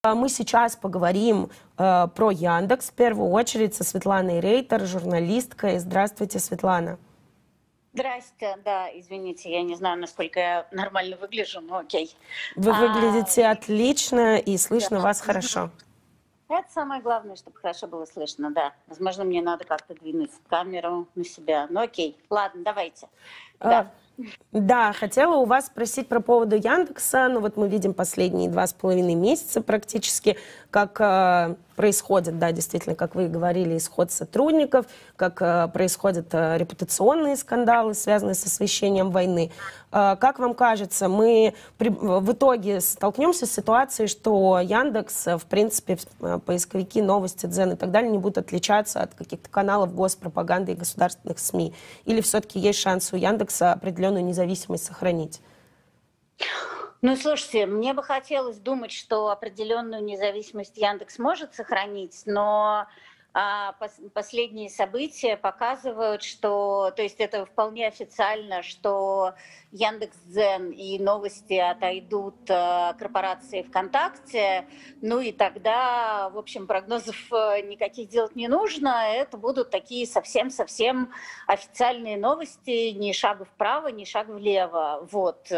Мы сейчас поговорим про Яндекс, в первую очередь со Светланой Рейтер, журналисткой. Здравствуйте, Светлана. Здрасте, да, извините, я не знаю, насколько я нормально выгляжу, но окей. Вы выглядите отлично и слышно Да. вас хорошо. Это самое главное, чтобы хорошо было слышно, да. Возможно, мне надо как-то двинуть камеру на себя, но окей. Ладно, давайте. Да. Да, хотела у вас спросить про поводу Яндекса. Ну вот мы видим последние 2,5 месяца практически, как происходит, да, действительно, как вы и говорили, исход сотрудников, как происходят репутационные скандалы, связанные с освещением войны. Как вам кажется, мы в итоге столкнемся с ситуацией, что Яндекс, в принципе, поисковики, новости, Дзен и так далее не будут отличаться от каких-то каналов госпропаганды и государственных СМИ? Или все-таки есть шанс у Яндекса определенную независимость сохранить? Ну, слушайте, мне бы хотелось думать, что определенную независимость Яндекс может сохранить, но последние события показывают, что, то есть это вполне официально, что Яндекс.Дзен и новости отойдут корпорации ВКонтакте, ну и тогда, в общем, прогнозов никаких делать не нужно, это будут такие совсем-совсем официальные новости, ни шага вправо, ни шага влево, вот.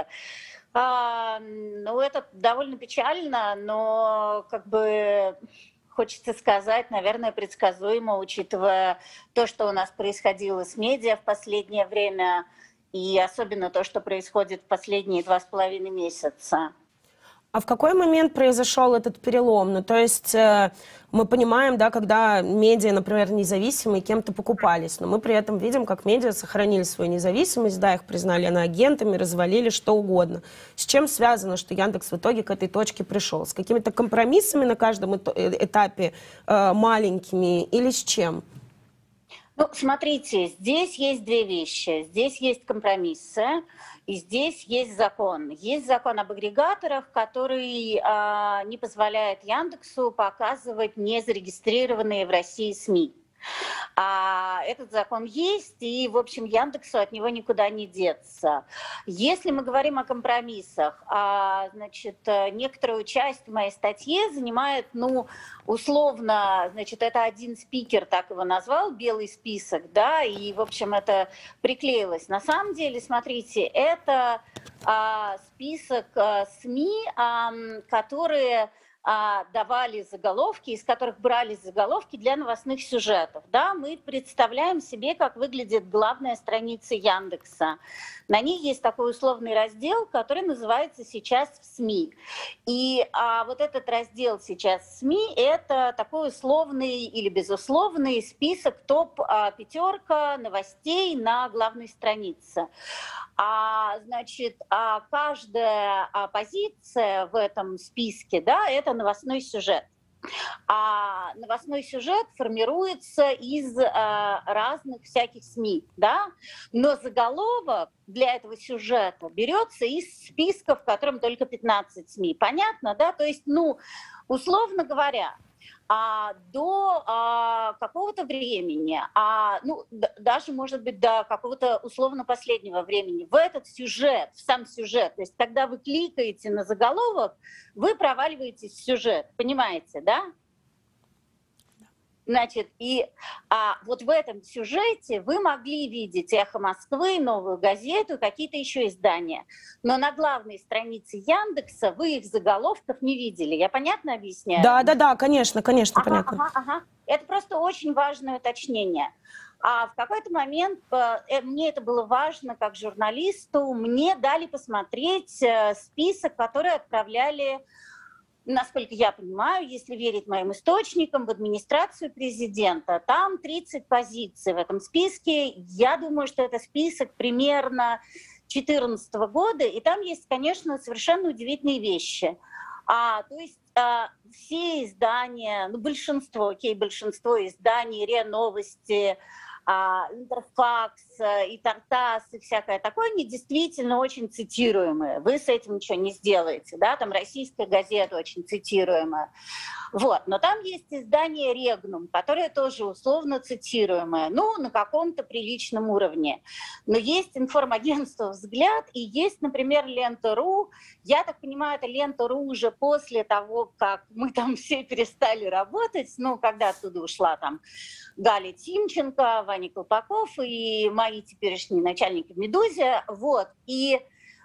Ну, это довольно печально, но как бы хочется сказать, наверное, предсказуемо, учитывая то, что у нас происходило с медиа в последнее время, и особенно то, что происходит в последние 2,5 месяца. А в какой момент произошел этот перелом? Ну, то есть мы понимаем, да, когда медиа, например, независимые, кем-то покупались, но мы при этом видим, как медиа сохранили свою независимость, да, их признали иноагентами, развалили, что угодно. С чем связано, что Яндекс в итоге к этой точке пришел? С какими-то компромиссами на каждом этапе маленькими или с чем? Ну, смотрите, здесь есть две вещи. Здесь есть компромиссы, и здесь есть закон. Есть закон об агрегаторах, который не позволяет Яндексу показывать незарегистрированные в России СМИ. Этот закон есть, и, в общем, Яндексу от него никуда не деться. Если мы говорим о компромиссах, значит, некоторую часть в моей статье занимает, ну, условно, значит, это один спикер так его назвал, белый список, да, и, в общем, это приклеилось. На самом деле, смотрите, это список СМИ, которые давали заголовки, из которых брали заголовки для новостных сюжетов. Да, мы представляем себе, как выглядит главная страница Яндекса. На ней есть такой условный раздел, который называется «Сейчас в СМИ». И вот этот раздел «Сейчас в СМИ» — это такой условный или безусловный список топ-5 новостей на главной странице. Значит, каждая позиция в этом списке, да, это новостной сюжет. Новостной сюжет формируется из разных всяких СМИ, да, но заголовок для этого сюжета берется из списка, в котором только 15 СМИ. Понятно, да? То есть, ну, условно говоря, до какого-то времени, ну, даже, может быть, до какого-то условно последнего времени, в этот сюжет, в сам сюжет, то есть когда вы кликаете на заголовок, вы проваливаетесь в сюжет, понимаете, да? Значит, и вот в этом сюжете вы могли видеть «Эхо Москвы», «Новую газету», какие-то еще издания. Но на главной странице Яндекса вы их заголовков не видели. Я понятно объясняю? Да, конечно, понятно. Это просто очень важное уточнение. В какой-то момент мне это было важно как журналисту. Мне дали посмотреть список, который отправляли, насколько я понимаю, если верить моим источникам, в администрацию президента. Там 30 позиций в этом списке. Я думаю, что это список примерно 2014 года. И там есть, конечно, совершенно удивительные вещи. То есть все издания, ну, большинство изданий, РИА Новости, Интерфакс и Тартас и всякое такое, они действительно очень цитируемые. Вы с этим ничего не сделаете, да, там российская газета очень цитируемая. Вот. Но там есть издание «Регнум», которое тоже условно цитируемое, ну, на каком-то приличном уровне. Но есть информагентство «Взгляд» и есть, например, «Лента.ру». Я так понимаю, это «Лента.ру» уже после того, как мы там все перестали работать, ну, когда оттуда ушла там Галя Тимченко, Ваня Колпаков и мои теперешние начальники в «Медузе». Вот. И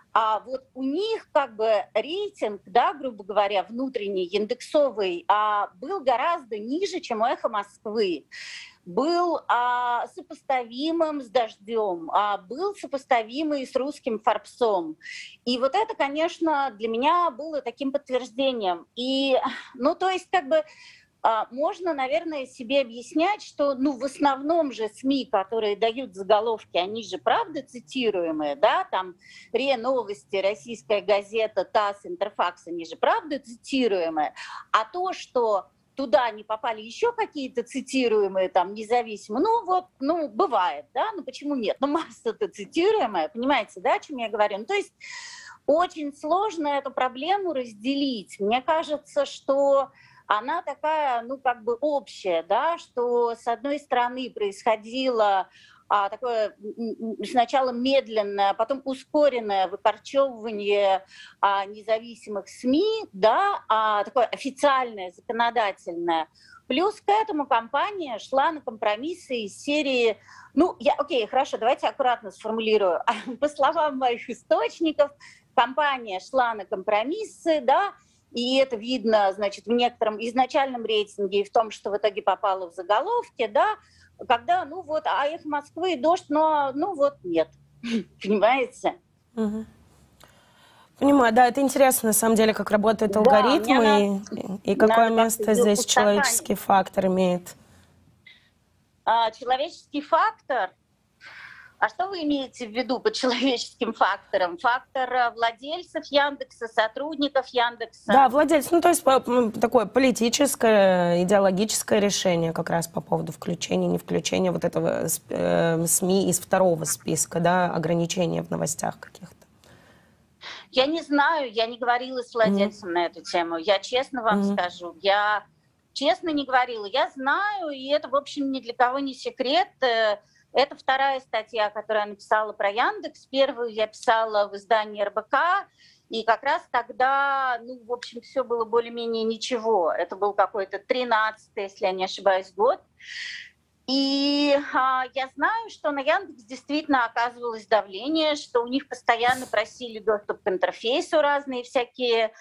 вот у них как бы рейтинг, да, грубо говоря, внутренний, индексовый, был гораздо ниже, чем у «Эхо Москвы. Был сопоставимым с «Дождем», был сопоставимый с «Русским Форбсом». И вот это, конечно, для меня было таким подтверждением. И, ну, то есть как бы можно, наверное, себе объяснять, что, ну, в основном же СМИ, которые дают заголовки, они же правда цитируемые, да, там РИА Новости, Российская газета, ТАСС, Интерфакс, они же правда цитируемые. А то, что туда не попали еще какие-то цитируемые, там, независимые, ну, вот, ну, бывает, да, ну, почему нет? Ну, масса-то цитируемая, понимаете, да, о чем я говорю? Ну, то есть очень сложно эту проблему разделить. Мне кажется, что она такая, ну, как бы общая, да, что с одной стороны происходило такое сначала медленное, потом ускоренное выкорчевывание независимых СМИ, да, такое официальное, законодательное. Плюс к этому компания шла на компромиссы из серии, ну, окей, хорошо, давайте аккуратно сформулирую. По словам моих источников, компания шла на компромиссы, да, и это видно, значит, в некотором изначальном рейтинге и в том, что в итоге попало в заголовки, да, когда, ну вот, «Эхо Москвы» и «Дождь», но, ну вот, нет, понимаете? Угу. Понимаю, да, это интересно, на самом деле, как работают алгоритмы и какое место здесь человеческий фактор имеет. Человеческий фактор? А что вы имеете в виду под человеческим фактором? Фактор владельцев Яндекса, сотрудников Яндекса? Да, владельцев. Ну, то есть такое политическое, идеологическое решение как раз по поводу включения, не включения вот этого СМИ из второго списка, да, ограничения в новостях каких-то. Я не знаю, я не говорила с владельцем на эту тему. Я честно вам скажу, я честно не говорила. Я знаю, и это, в общем, ни для кого не секрет. Это вторая статья, которую я написала про Яндекс. Первую я писала в издании РБК, и как раз тогда, ну, в общем, все было более-менее ничего. Это был какой-то 13-й, если я не ошибаюсь, год. И я знаю, что на Яндекс действительно оказывалось давление, что у них постоянно просили доступ к интерфейсу разные всякие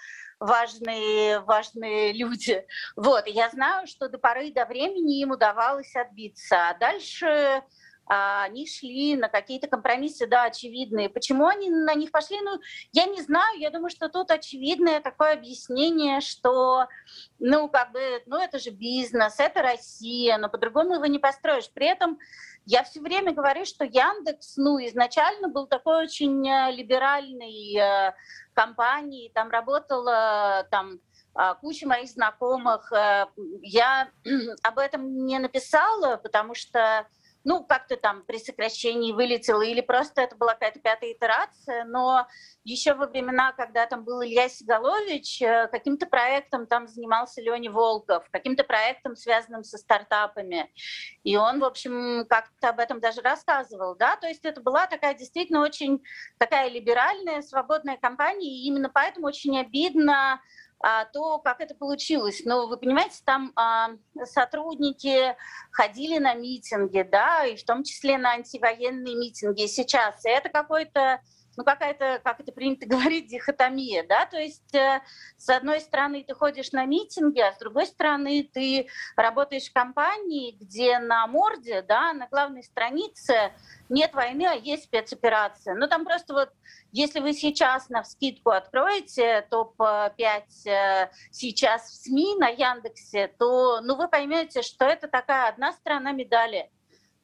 важные люди. Вот. И я знаю, что до поры до времени им удавалось отбиться. А дальше они шли на какие-то компромиссы, да, очевидные. Почему они на них пошли? Ну, я не знаю. Я думаю, что тут очевидное такое объяснение, что, ну, как бы, ну, это же бизнес, это Россия, но по-другому его не построишь. При этом я все время говорю, что Яндекс, ну, изначально был такой очень либеральной компанией. Там работала, там, куча моих знакомых. Я об этом не написала, потому что, ну, как-то там при сокращении вылетело, или просто это была какая-то пятая итерация, но еще во времена, когда там был Илья Сигалович, каким-то проектом там занимался Леня Волков, каким-то проектом, связанным со стартапами. И он, в общем, как-то об этом даже рассказывал, да, то есть это была такая действительно очень такая либеральная, свободная компания, и именно поэтому очень обидно то, как это получилось. Но вы понимаете, там сотрудники ходили на митинги, да, и в том числе на антивоенные митинги сейчас. И это какой-то, ну, какая-то, как это принято говорить, дихотомия, да, то есть с одной стороны ты ходишь на митинги, а с другой стороны ты работаешь в компании, где на морде, да, на главной странице нет войны, а есть спецоперация. Ну, там просто вот, если вы сейчас навскидку откроете топ-5 сейчас в СМИ на Яндексе, то, ну, вы поймете, что это такая одна сторона медали.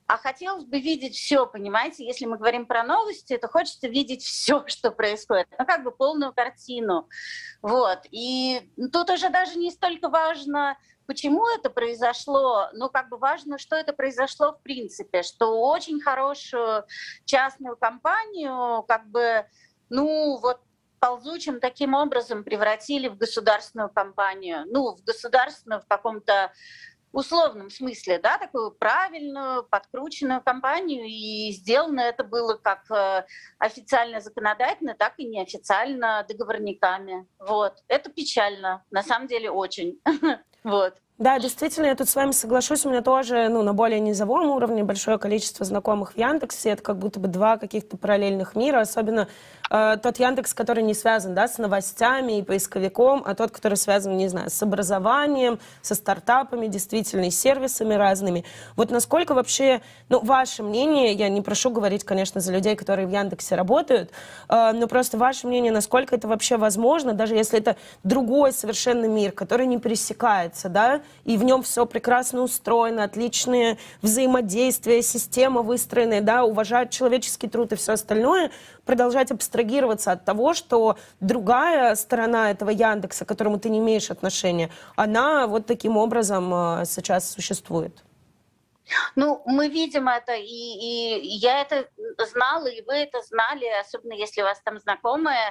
А хотелось бы видеть все, понимаете? Если мы говорим про новости, то хочется видеть все, что происходит. Ну, как бы полную картину. Вот. И тут уже даже не столько важно, почему это произошло, но как бы важно, что это произошло в принципе, что очень хорошую частную компанию как бы, ну, вот ползучим таким образом превратили в государственную компанию. Ну, в государственную в каком-то условном смысле, да, такую правильную, подкрученную кампанию, и сделано это было как официально законодательно, так и неофициально договорниками. Вот. Это печально, на самом деле очень. Вот. Да, действительно, я тут с вами соглашусь. У меня тоже, на более низовом уровне большое количество знакомых в Яндексе. Это как будто бы два каких-то параллельных мира. Особенно тот Яндекс, который не связан, да, с новостями и поисковиком, а тот, который связан, не знаю, с образованием, со стартапами, действительно, и сервисами разными. Вот насколько вообще, ваше мнение, я не прошу говорить, конечно, за людей, которые в Яндексе работают, но просто ваше мнение, насколько это вообще возможно, даже если это другой совершенно мир, который не пересекается, да, и в нем все прекрасно устроено, отличные взаимодействия, система выстроенная, да, уважают человеческий труд и все остальное, продолжать абстрагироваться от того, что другая сторона этого Яндекса, к которому ты не имеешь отношения, она вот таким образом сейчас существует. Ну, мы видим это, и я это знала, и вы это знали, особенно если у вас там знакомые.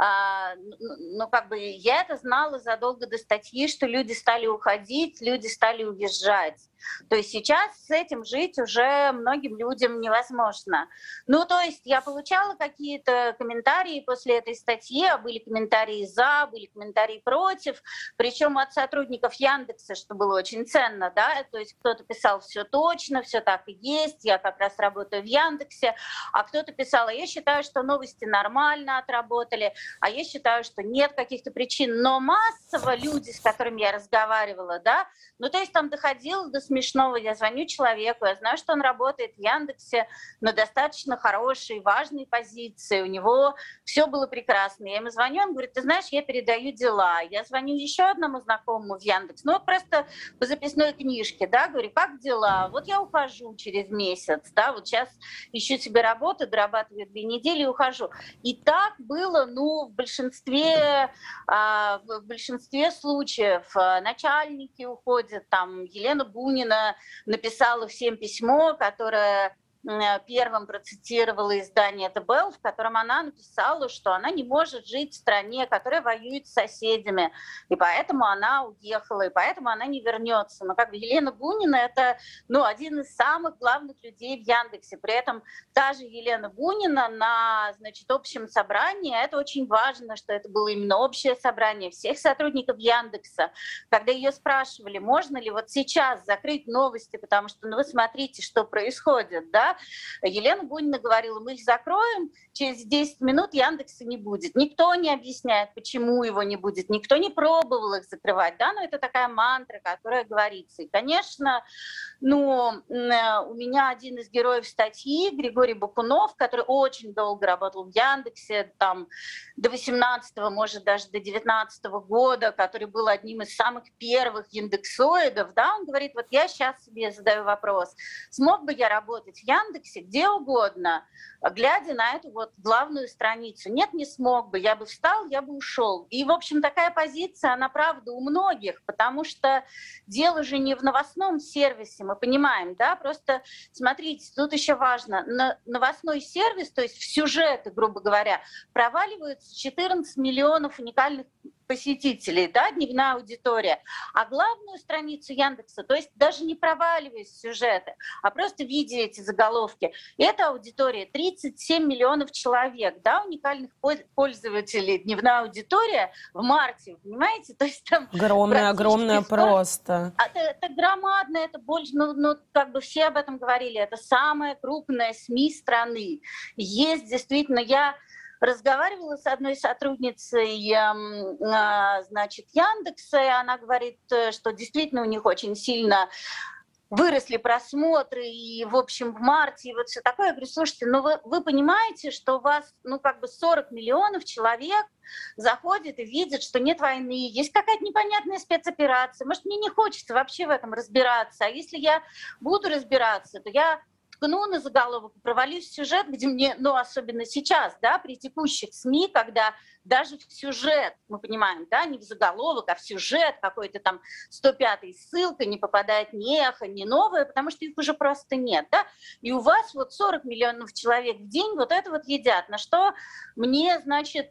Как бы я это знала задолго до статьи, что люди стали уходить, люди стали уезжать. То есть сейчас с этим жить уже многим людям невозможно. Ну, то есть я получала какие-то комментарии после этой статьи, а были комментарии за, были комментарии против, причем от сотрудников Яндекса, что было очень ценно, да, то есть кто-то писал все точно, все так и есть, я как раз работаю в Яндексе, а кто-то писал, я считаю, что новости нормально отработали, а я считаю, что нет каких-то причин, но массово люди, с которыми я разговаривала, да, ну, то есть там доходило до смешного. Я звоню человеку, я знаю, что он работает в Яндексе на достаточно хорошей, важной позиции. У него все было прекрасно. Я ему звоню, он говорит, ты знаешь, я передаю дела. Я звоню еще одному знакомому в Яндекс. Ну, вот просто по записной книжке, да, говорю, как дела? Вот я ухожу через месяц, да, вот сейчас ищу себе работу, дорабатываю 2 недели и ухожу. И так было, в большинстве случаев. Начальники уходят, там Елена Бунина написала всем письмо, которое первым процитировала издание ТБЛ, в котором она написала, что она не может жить в стране, которая воюет с соседями, и поэтому она уехала, и поэтому она не вернется. Но как бы Елена Бунина — это один из самых главных людей в Яндексе. При этом та же Елена Бунина на, общем собрании, это очень важно, что это было именно общее собрание всех сотрудников Яндекса, когда ее спрашивали, можно ли вот сейчас закрыть новости, потому что, вы смотрите, что происходит, да, Елена Бунина говорила, мы их закроем, через 10 минут Яндекса не будет. Никто не объясняет, почему его не будет, никто не пробовал их закрывать, да, но это такая мантра, которая говорится. И, конечно, у меня один из героев статьи, Григорий Бакунов, который очень долго работал в Яндексе, там, до 18-го, может, даже до 19-го года, который был одним из самых первых яндексоидов, да, он говорит, вот я сейчас себе задаю вопрос, смог бы я работать в Яндексе где угодно, глядя на эту вот главную страницу? Нет, не смог бы, я бы встал, я бы ушел. И, в общем, такая позиция, она правда у многих, потому что дело же не в новостном сервисе, мы понимаем, да, просто смотрите, тут еще важно, новостной сервис, то есть в сюжеты, грубо говоря, проваливаются 14 миллионов уникальных посетителей, да, дневная аудитория, а главную страницу Яндекса, то есть даже не проваливаясь в сюжеты, а просто видя эти заголовки, эта аудитория 37 миллионов человек, да, уникальных пользователей, дневная аудитория в марте, вы понимаете, то есть там огромная просто. Это громадно, это больше, как бы все об этом говорили, это самая крупная СМИ страны. Есть действительно, я разговаривала с одной сотрудницей, Яндекса, и она говорит, что действительно у них очень сильно выросли просмотры, и, в общем, в марте, и вот все такое. Я говорю, слушайте, вы понимаете, что у вас, 40 миллионов человек заходит и видит, что нет войны, есть какая-то непонятная спецоперация, может, мне не хочется вообще в этом разбираться, а если я буду разбираться, то я ткну на заголовок, провалюсь в сюжет, где мне, ну, особенно сейчас, да, при текущих СМИ, когда даже в сюжет, мы понимаем, да, не в заголовок, а в сюжет какой-то там 105-й ссылка, не попадает ни эхо, ни новое, потому что их уже просто нет, да, и у вас вот 40 миллионов человек в день вот это вот едят, на что мне, значит,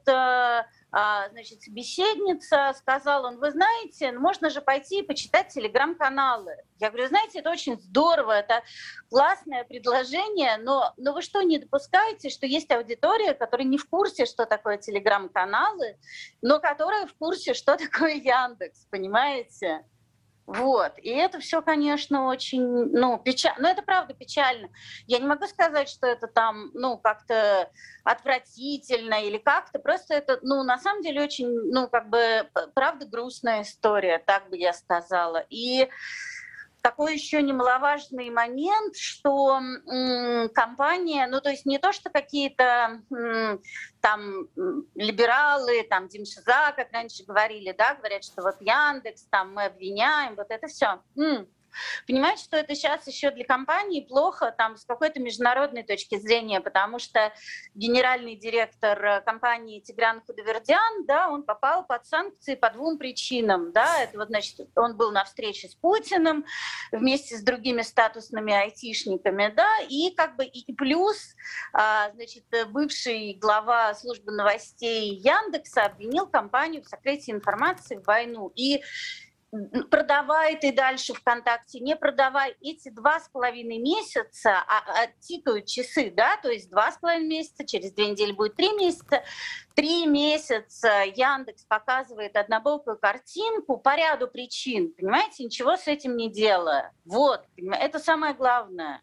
собеседница сказала, вы знаете, можно же пойти и почитать телеграм-каналы. Я говорю, знаете, это очень здорово, это классное предложение, но вы что, не допускаете, что есть аудитория, которая не в курсе, что такое телеграм-каналы, но которая в курсе, что такое Яндекс, понимаете? Вот. И это все, конечно, очень, ну, печально. Но это правда печально. Я не могу сказать, что это там, ну, как-то отвратительно или как-то. Просто это, ну, на самом деле очень, ну, как бы, правда грустная история, так бы я сказала. И такой еще немаловажный момент, что компания, ну то есть не то, что какие-то там либералы, там Демшиза, как раньше говорили, да, говорят, что вот Яндекс, там мы обвиняем, вот это все. Понимаете, что это сейчас еще для компании плохо там, с какой-то международной точки зрения, потому что генеральный директор компании Тигран Худовердян, да, он попал под санкции по двум причинам. Да. Это вот, значит, он был на встрече с Путиным вместе с другими статусными айтишниками, да, и как бы и плюс, значит, бывший глава службы новостей Яндекса обвинил компанию в сокрытии информации в войну. И продавай ты дальше ВКонтакте, не продавай. Эти 2,5 месяца, тикают часы, да, то есть 2,5 месяца, через 2 недели будет 3 месяца. 3 месяца Яндекс показывает однобокую картинку по ряду причин, понимаете, ничего с этим не делая. Вот, это самое главное.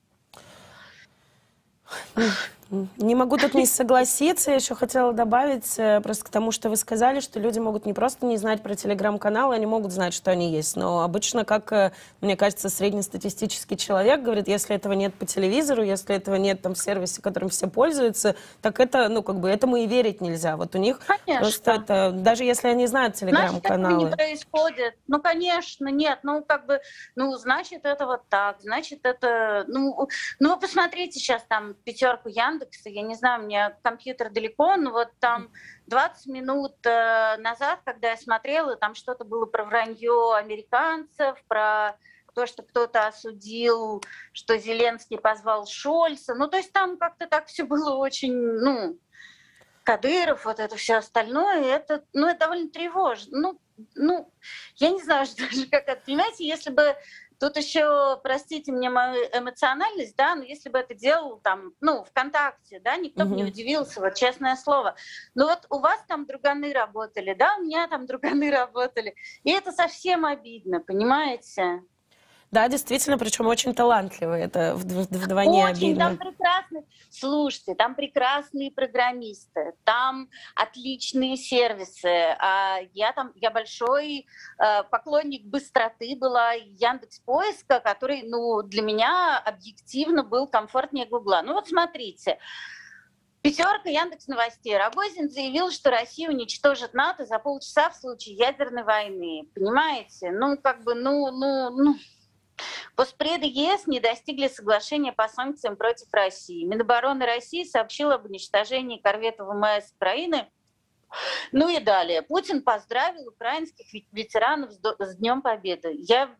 Не могу тут не согласиться. Я еще хотела добавить просто к тому, что вы сказали, что люди могут не просто не знать про телеграм-каналы, они могут знать, что они есть. Но обычно, как, мне кажется, среднестатистический человек говорит, если этого нет по телевизору, если этого нет там в сервисе, которым все пользуются, так это, ну, как бы, этому и верить нельзя. Вот у них просто это, даже если они знают телеграм-каналы. Значит, этого не происходит. Ну, конечно, нет. Ну, как бы, ну, значит, это вот так. Значит, это, ну вы посмотрите сейчас там пятерку Яндекса, я не знаю, у меня компьютер далеко, но вот там 20 минут назад, когда я смотрела, там что-то было про вранье американцев, про то, что кто-то осудил, что Зеленский позвал Шольца. Ну, то есть там как-то так все было очень, ну, Кадыров, вот это все остальное, это, ну, это довольно тревожно. Ну, я не знаю, что даже как это, понимаете, если бы тут еще, простите мне мою эмоциональность, да, но если бы это делал там, ну, ВКонтакте, да, никто бы не удивился, вот честное слово. Но вот у вас там друганы работали, да, у меня там друганы работали, и это совсем обидно, понимаете? Да, действительно, причем очень талантливые, это вдвойне обидно. Там прекрасные, слушайте, там прекрасные программисты, там отличные сервисы. Я большой поклонник быстроты была Яндекс.Поиска, который, ну, для меня объективно был комфортнее Гугла. Ну вот смотрите, пятерка Яндекс Новостей. Рогозин заявил, что Россия уничтожит НАТО за полчаса в случае ядерной войны. Понимаете? Ну, как бы, ну. Постпреды ЕС не достигли соглашения по санкциям против России. Минобороны России сообщил об уничтожении корветов ВМС Украины. Ну и далее. Путин поздравил украинских ветеранов с Днем Победы.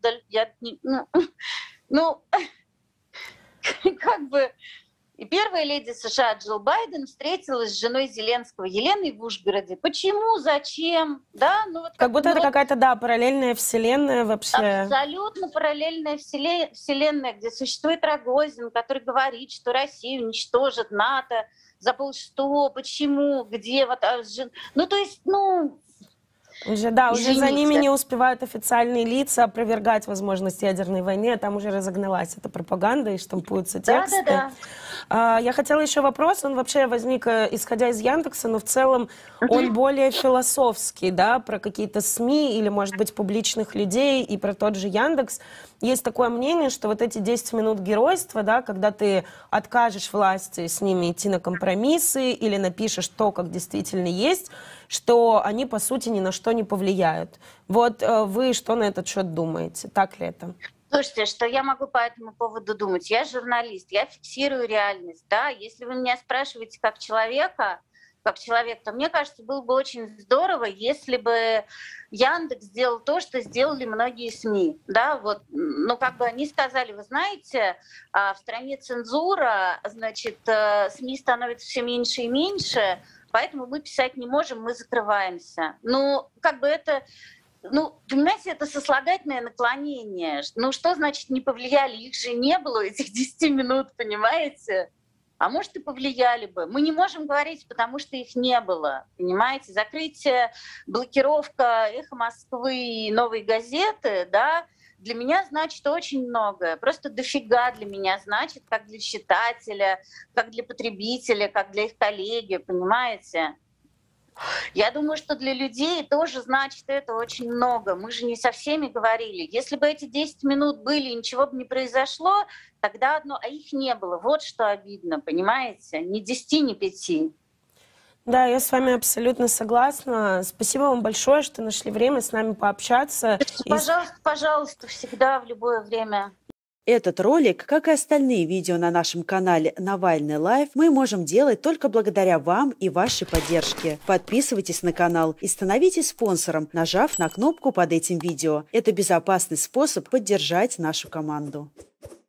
Как бы... И первая леди США Джилл Байден встретилась с женой Зеленского Еленой в Ужгороде. Почему? Зачем? Да? Ну, вот как будто это какая-то, да, параллельная вселенная вообще. Абсолютно параллельная вселенная, где существует Рогозин, который говорит, что Россия уничтожит НАТО за полчаса. Почему? Где? Вот, ну, то есть, ну... Уже за ними не успевают официальные лица опровергать возможность ядерной войны, а там уже разогналась эта пропаганда и штампуются тексты. Да. Я хотела еще вопрос, он вообще возник, исходя из Яндекса, но в целом он более философский, да, про какие-то СМИ или, может быть, публичных людей и про тот же Яндекс. Есть такое мнение, что вот эти 10 минут геройства, да, когда ты откажешь власти с ними идти на компромиссы или напишешь то, как действительно есть, что они, по сути, ни на что не повлияют. Вот вы что на этот счет думаете? Так ли это? Слушайте, что я могу по этому поводу думать? Я журналист, я фиксирую реальность, да. Если вы меня спрашиваете как человека, то мне кажется, было бы очень здорово, если бы Яндекс сделал то, что сделали многие СМИ, да, вот, ну, как бы они сказали, вы знаете, в стране цензура, значит, СМИ становится все меньше и меньше, поэтому мы писать не можем, мы закрываемся. Ну, как бы это... Ну, понимаете, это сослагательное наклонение. Ну, что значит не повлияли? Их же не было, этих 10 минут, понимаете? А может, и повлияли бы. Мы не можем говорить, потому что их не было, понимаете? Закрытие, блокировка «Эхо Москвы» и «Новой газеты», да, для меня значит очень многое. Просто дофига для меня значит, как для читателя, как для потребителя, как для их коллеги, понимаете? Я думаю, что для людей тоже значит это очень много. Мы же не со всеми говорили. Если бы эти 10 минут были, ничего бы не произошло, тогда одно, а их не было. Вот что обидно, понимаете? Ни 10, ни 5. Да, я с вами абсолютно согласна. Спасибо вам большое, что нашли время с нами пообщаться. Пожалуйста, пожалуйста, всегда, в любое время. Этот ролик, как и остальные видео на нашем канале Навальный Лайв, мы можем делать только благодаря вам и вашей поддержке. Подписывайтесь на канал и становитесь спонсором, нажав на кнопку под этим видео. Это безопасный способ поддержать нашу команду.